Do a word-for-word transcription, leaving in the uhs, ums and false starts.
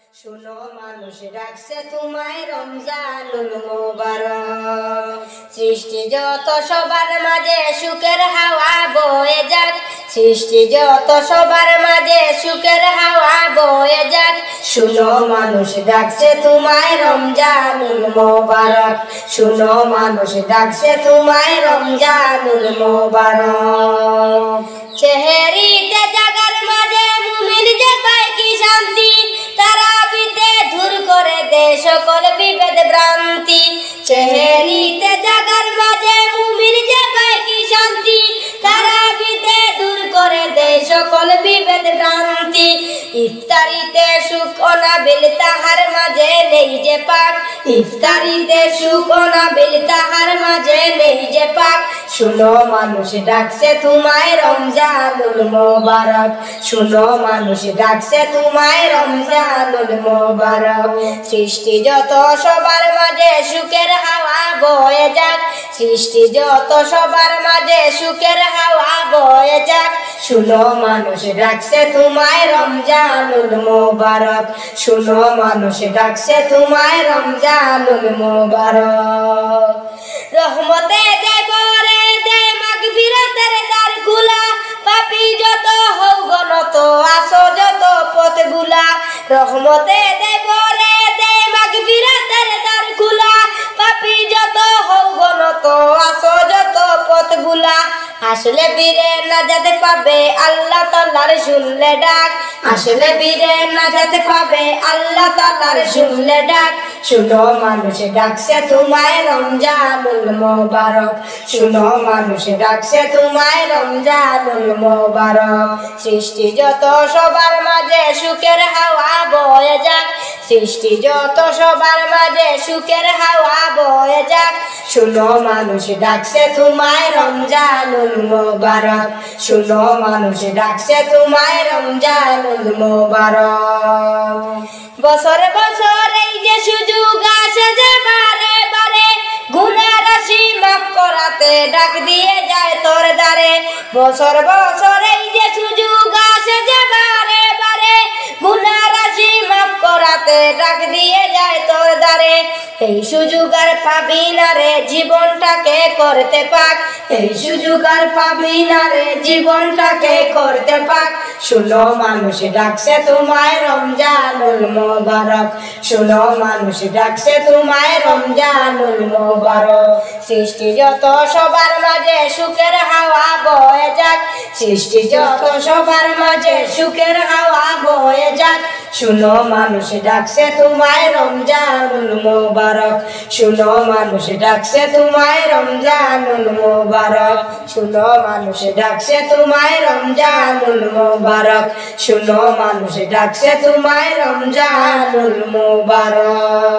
শুনো মানুষ ডাকছে তোমায় রমজানুল মোবারক। সৃষ্টি যত সবার মাঝে সুখের হাওয়া বয়ে যাক, সৃষ্টি যত সবার মাঝে সুখের হাওয়া বয়ে যাক। শুনো মানুষ ডাকছে তোমায় রমজানুল মোবারক, শুনো মানুষ ডাকছে তোমায় রমজানুল মোবারক। চেহারিতে জাগার মাঝে মুমিন যে পায় কি শান্তি, তারাবিতে দূর করে দে সকল বিভেদ ভ্রান্তি। চেহারিতে জাগার মাঝে মুমিন যে পায় কি শান্তি, তারাবিতে দূর করে দে সকল বিভেদ ভ্রান্তি। ইফতারিতে সুখ অনাবিল তাহার মাঝে নেই যে পাক, ইফতারিতে সুখ অনাবিল তাহার মাঝে নেই যে পাক। শুনো মানুষ ডাকছে তোমায় রমজানুল মোবারক, শুনো মানুষ ডাকছে তোমায় রমজানুল মোবারক। সৃষ্টি যত সবার মাঝে সুখের হাওয়া বয়ে যাক, সৃষ্টি যত সবার মাঝে সুখের হাওয়া বয়ে যাক। শুনো মানুষ ডাকছে তোমায় রমজানুল মোবারক, শুনো মানুষ ডাকছে তোমায় রমজানুল মোবারক। রহমতে দেয় বরে দেয় মাগফিরাতের দ্বার খোলা, পাপী যত হও গণত আসো যত পথগুলা। রহমতে দেয় বরে দেয় মাগফিরাতের দ্বার খোলা, পাপী যত হও গণত আসো যত পথগুলা। আসলে বীরে নাজাত পাবে আল্লাহ তাআলার শুনলে ডাক, আসলে বীরে নাজাত পাবে আল্লাহ তাআলার শুনলে ডাক। শুনো মানুষ ডাকছে তোমায় রমজানুল মোবারক, শুনো মানুষ ডাকছে তোমায় রমজানুল মোবারক। সৃষ্টি যত সবার মাঝে সুখের হাওয়া বয়ে যাক, সৃষ্টি যত সবার মাঝে সুখের হাওয়া বয়ে যাক। শুনো মানুষ ডাকছে তোমায় রমজানুল মোবারক, শুনো মানুষ ডাকছে তোমায় রমজানুল মোবারক। বছরে বছরে এই যে সুযোগ আসে যে বারে বারে, গুনাহ রাশি মাফ করাতে ডাক দিয়ে যায় তোর দ্বারে। বছর বছর এই যে সুযোগ আসে যে বারে বারে, গুনাহ রাশি মাফ করাতে ডাক দিয়ে যায় তোর দ্বারে। এই সুযোগ আর পাবি না রে জীবনটাকে করতে পাক, এই সুযোগ আর পাবি না রে জীবনটাকে করতে পাক। শুনো মানুষ ডাকছে তোমায় রমজানুল মোবারক, শুনো মানুষ ডাকছে তোমায় রমজানুল মোবারক। সৃষ্টি যত সবার মাঝে সুখের হাওয়া বয়ে যাক, সৃষ্টি যত সবার মাঝে সুখের হাওয়া বয়ে যাক। শুনো মানুষ ডাকছে তোমায় রমজানুল মোবারক, শুনো মানুষ ডাকছে তোমায় রমজানুল মোবারক, শুনো মানুষ ডাকছে তোমায় রমজানুল মোবারক, শুনো মানুষ ডাকছে তোমায় রমজানুল মোবারক।